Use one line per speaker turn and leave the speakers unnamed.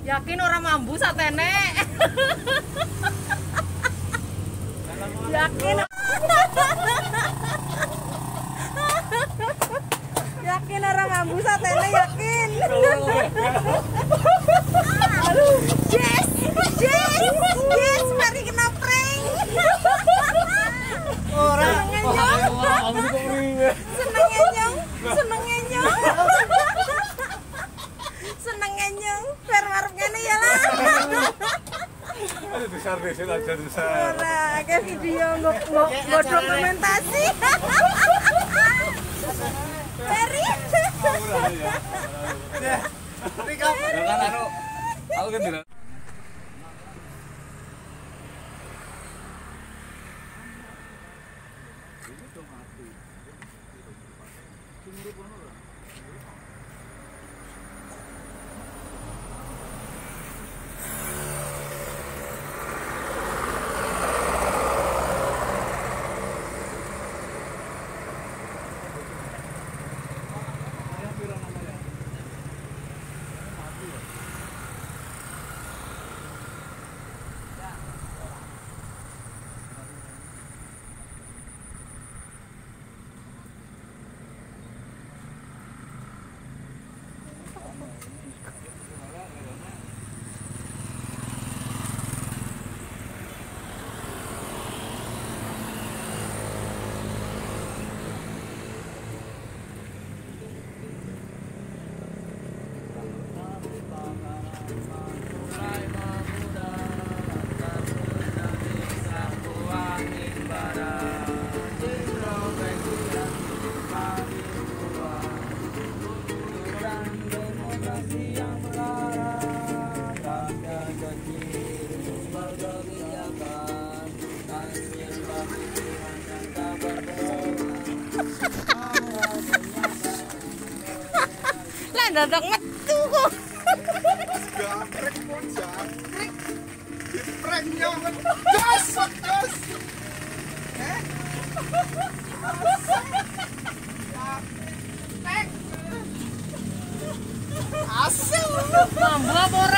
Yakin orang mambu satene? Yakin? Yakin orang mambu satene yakin? Aduh, yes, mari kena prank. Orang seneng nyong, biar maruk ngene ya lah.
Aduh besar aja besar.
Ora, kayak video nggak dokumentasi. Dari.
Ya. Tapi kan anu aku kan tidak.
Lah dadak metu kok.
Gaprek pun gaprek. Pranknya gas. Asal
Mambu apa